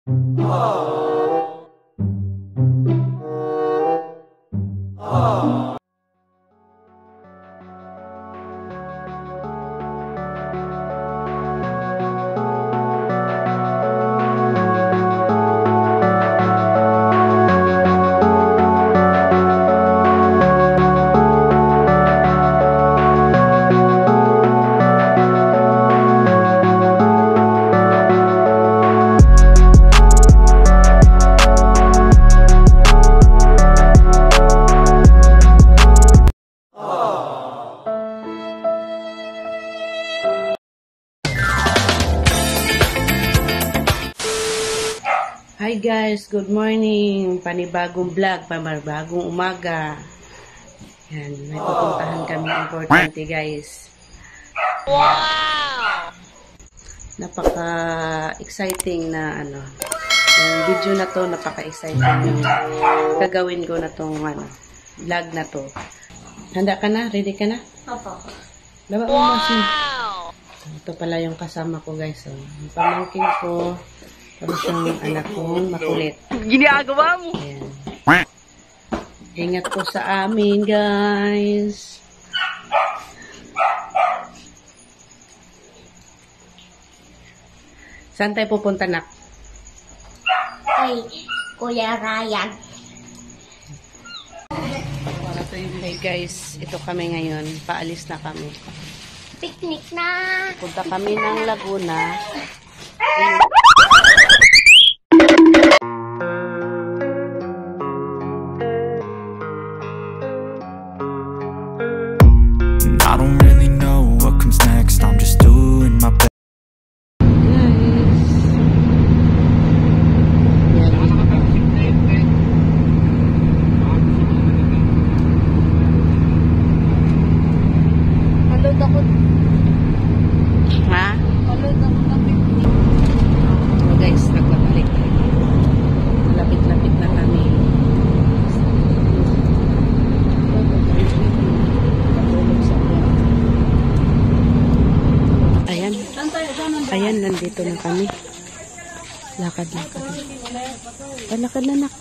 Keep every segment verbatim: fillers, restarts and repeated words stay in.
Hi guys, good morning. Panibagong vlog, panibagong umaga. Yan, may pupuntahan kami importante guys. Wow! Napaka-exciting na ano. Yung video na to, napaka-exciting yung gagawin ko na tong ano, vlog na to. Handa ka na? Ready ka na? Opo. Laba mo masin. Ito pala yung kasama ko guys. So, yung pamangkin ko. Tapos yung anak kong makulit. Ginagawa mo? Ayan. Ingat po sa amin, guys. Saan tayo pupunta, nak? Ay, Kuya Ryan. Hey guys, ito kami ngayon. Paalis na kami. Picnic na. Punta kami ng Laguna. I don't really know what comes next. I'm just doing my best. Palod ako. Ha? Palod ako ng picnic. So guys, nagbabalik. Lapit-lapit na kami. Ayan. Ayan, nandito na kami. Lakad-lakad. Palakad na, nak.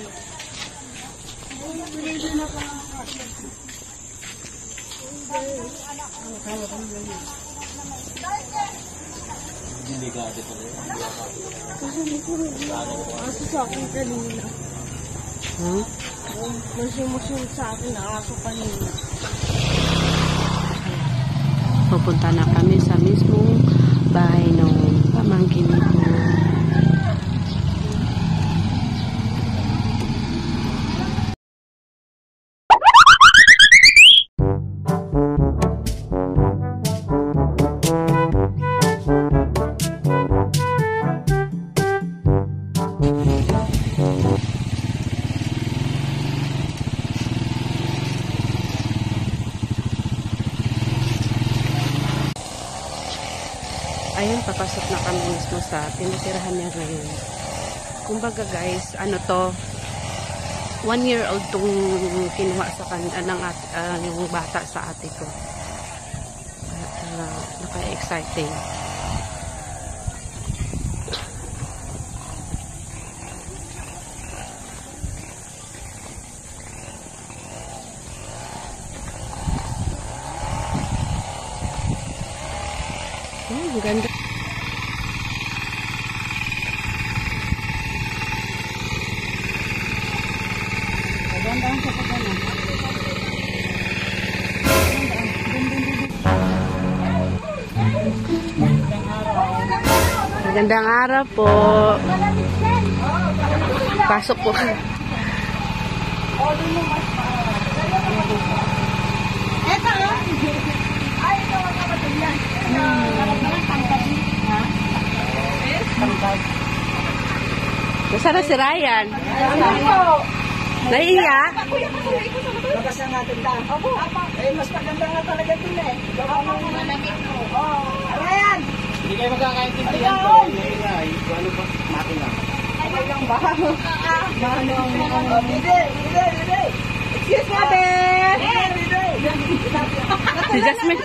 Aso sa akin kanina. Huh? Masyum-masyum sa akin na aso kanina. Pupunta na kami sa mismong bahay ng pamangkin ko. Ayun, papasok na kami mismo sa tinitirahan niya ngayon. Kumbaga guys, ano to, one year old tong kinuha sa kanya, ng at, uh, yung bata sa ate ko. At uh, naka-exciting. Oh, ang ganda. Maganda ang sapagana. Magandang araw po. Pasok po. Eto, ay, ito ang kapatid yan. Nasaan na si Ryan? Ano? Naiya? Labas na natin ta. Opo. Eh, mas maganda nga talaga ito eh. Gawa mo malamig mo. Oo. Ryan! Hindi kayo magkakaintindihan ko. Ano ba? Mati na. Ay, lang ba? Manong. Hindi, hindi, hindi. Excuse me, babe. Si Jasmine.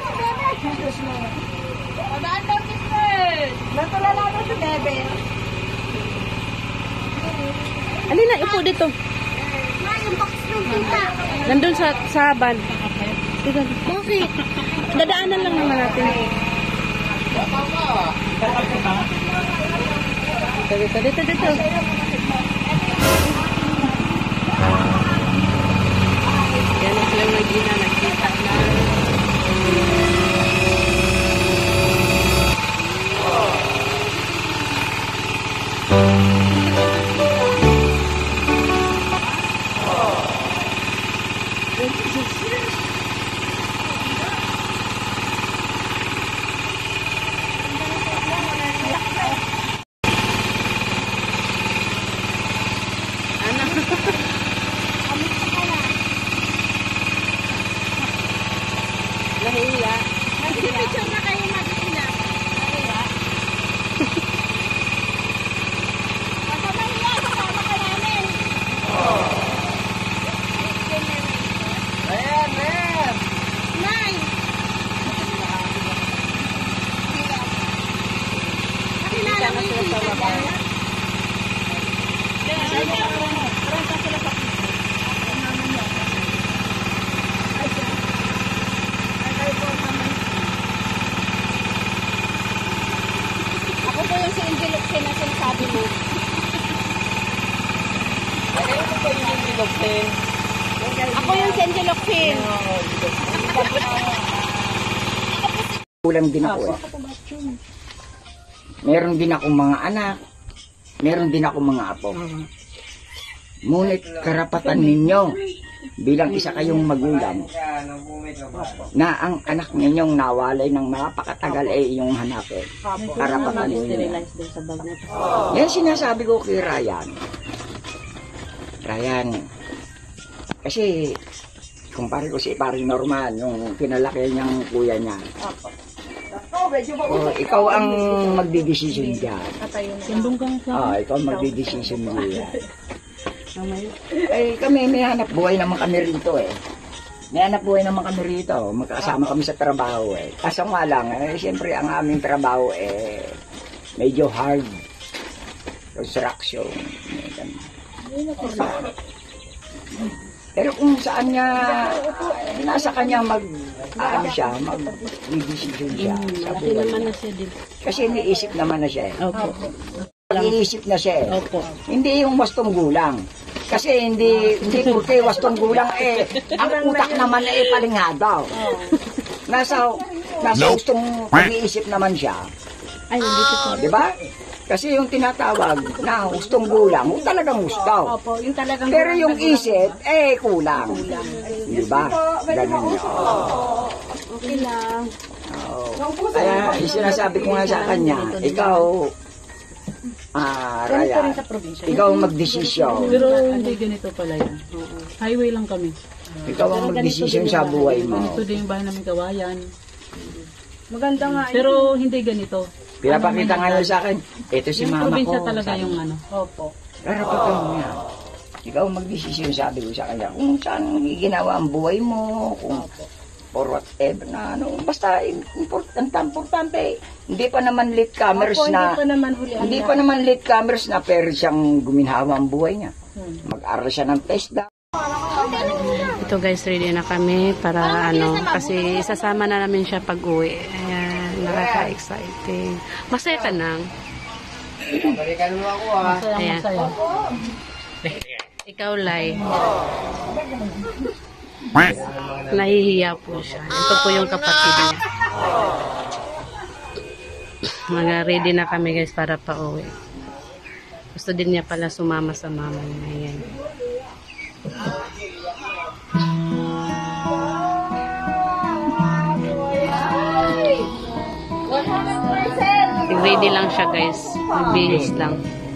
Nadaan daw si Fred. Natulala daw si Bebe. Halina, ipo dito. Nandun sa, sa van. Dito. Bakit? Dadaanan lang naman natin. Dito, dito, dito, dito. Yan na silang nagina, nagkita na. Nahiya. Nag-picture na kayo mag-ina. Kasama niya, kasama ka namin. Ayan, ayan. Nay! Nakilala mo yung tita niya? Ako po yung si Angel Locsin na sinasabi mo. Ayan mo pa yung nilogten. Ako yung si Angel Locsin. Kulang din ako eh. Meron din akong mga anak. Meron din akong mga apo. Ngunit karapatan ninyo bilang isa kayong magulang na ang anak ninyong nawalay ng napakatagal ay inyong hanapin. Karapatan ninyo. Yan sinasabi ko kay Ryan. Ryan, kasi kumpare ko si Paring Norman, yung pinalaki niyang kuya niya. O, ikaw ang magdidesisyon dyan. Ah, ikaw ang magdidesisyon dyan. Eh, kami may hanap buhay naman kami rito eh. May hanap buhay naman kami rito. Magkasama kami sa trabaho eh. Kaso nga lang, eh, siyempre ang aming trabaho eh, medyo hard. Construction. Pero kung saan niya, nasa kanya mag, ano siya, mag-decision siya sa buhay niya. Kasi iniisip naman na siya eh. Opo. Iniisip na siya eh. Opo. Hindi yung wastong gulang. Kasi hindi, hindi porque wastong gulang eh, ang utak naman eh palingadaw. Nasa, nasa gustong pag-iisip naman siya. Ay, nandito po. Di ba? Kasi yung tinatawag na gustong gulang, yung talagang gusto. Opo, yung talagang... Pero yung isip, eh, kulang. Di ba? Ganun yun. Okay lang. Oo. Kaya, yung sinasabi ko nga sa kanya, ikaw, ah, Raya, ikaw ang magdesisyon. Pero hindi ganito pala yan. Highway lang kami. Ikaw ang magdesisyon sa buhay mo. Ito din yung bahay namin kawayan. Maganda nga. Pero hindi ganito. Pinapakita nga niya sa akin, ito si Yung mama ko. probinsya talaga sabi yung niya. ano. Opo. Pero totoo niya. Ikaw ang magdesisyon, sabi ko sa kanya, kung saan ginawa ang buhay mo, kung for whatever na ano, basta importante, importante. Hindi pa naman latecomers Opo, na, hindi pa naman hulihan hindi na. pa naman latecomers na pero siyang guminhawa ang buhay niya. Mag-aral siya ng TESDA. Ito guys, ready na kami para ano, kasi isasama na namin siya pag uwi. Ayan, nakaka-exciting. Masaya ka nang. Balikan mo ako ah. Masaya, Ayan. masaya. Ikaw, Lai. Nahihiya po siya. Ito po yung kapatid niya. Mga ready na kami guys para pa uwi. Gusto din niya pala sumama sa mama niya. Ayan. Ready lang siya guys. Magbihis lang.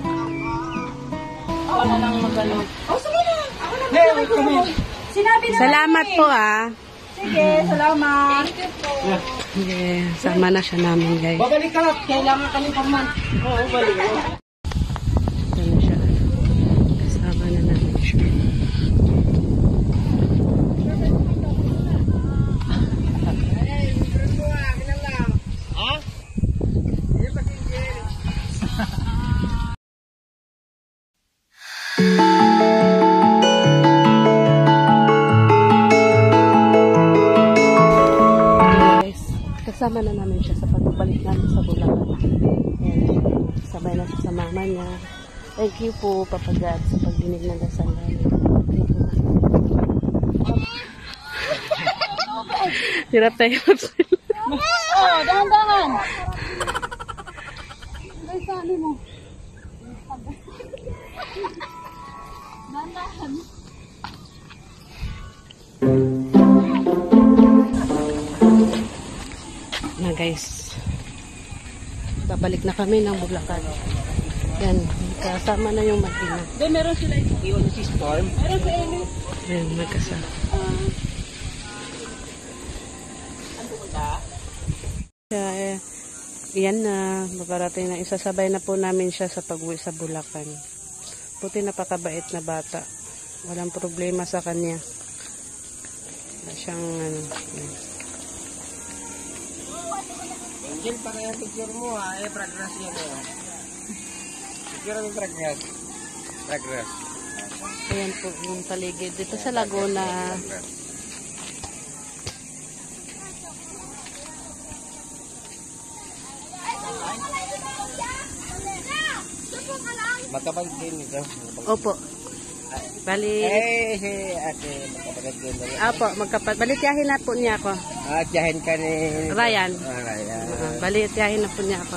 Sinabi na. Salamat po ah. Sige, salamat. Yeah, sama na siya namin guys. Babalik ka na. Kailangan ka ng forman. Oo, balik. Ito na siya. Kasama na namin siya. Guys, kasama na namin siya sa pagbalik namin sa Bulacan. Ayan, sabay na siya sa mama niya. Thank you po, Papa God, sa pagdinig ng dasal namin. Thank you. Hirap tayo. Oh, dahan-dahan. Guys, ano mo? Dahan-dahan. Na guys, babalik na kami ng Bulacan. Yan, kasama na yung Martina. Doon meron sila. Iyon si Storm. Meron sa Amy. Yan, magkasama. Kaya, eh, yan na, maparating na, isasabay na po namin siya sa pag-uwi sa Bulacan. Puti napakabait na bata. Walang problema sa kanya. Wala siyang, ano, yan. Angel, para yung picture mo ha. Eh, progress yan eh. Picture mo progress. Progress. Ayan po yung paligid. Dito sa Laguna, Magkapag din ito. opo. Bali, Eh, si ate, magkapag din. apo, magkapat. Balitiyahin na po niya ako. Ah, tiyahin ka ni... Ryan. Ah, Ryan. Uh, balitiyahin na po niya ako.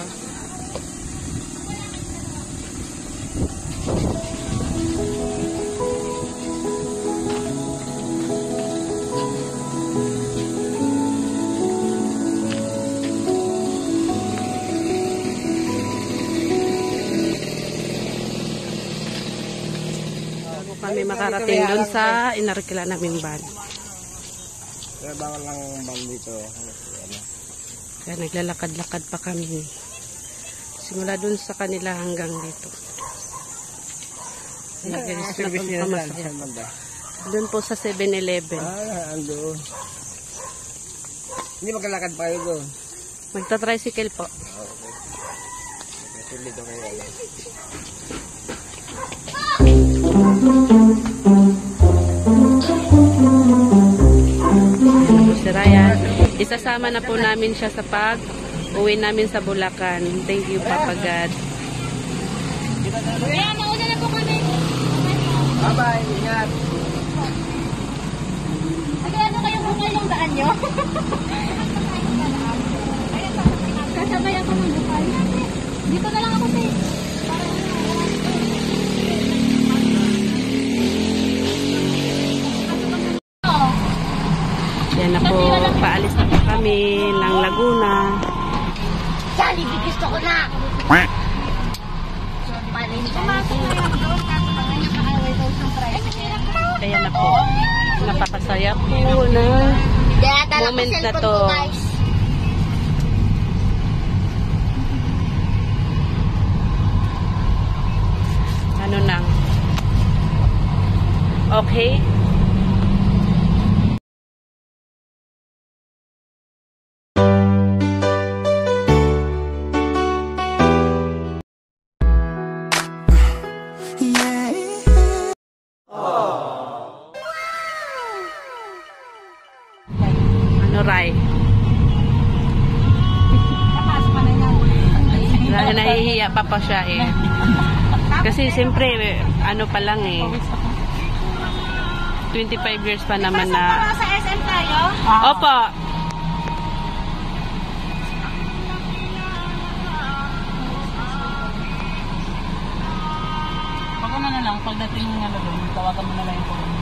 Bago kami makarating doon sa inarkila naming van. Kaya bawal lang bang dito. Ano? Kaya naglalakad-lakad pa kami. Simula dun sa kanila hanggang dito. Nag-iris na Service nila pang saan? masaya. Saan banda? Doon po sa seven eleven. Ah, ando. Hindi magkalakad pa kayo doon. Magta-tricycle po. Kasi dito kayo. ano. Si Ryan. Isasama na po namin siya sa pag uwi namin sa Bulacan. Thank you, Papa God. Kaya, nauna na po kami. Bye-bye, ingat. Kaya ano kayo kung yung daan nyo? Kasabay ako ng bukal. Dito na lang ako sa Yan na po. Paalis na po kami ng Laguna. Jollibee, gusto ko na! Pumasok na yung doon, kaso pag ganyan kaaway daw sa price. Kaya na po. Napakasaya po na moment na to. Ano nang? Okay? Ano, Ray? Dahil nahihiya pa pa siya eh. Kasi siyempre, ano pa lang eh. twenty-five years pa naman na. Sa S M tayo? Opo. Pag ano na lang, pagdating nga doon, tawagan mo na lang yung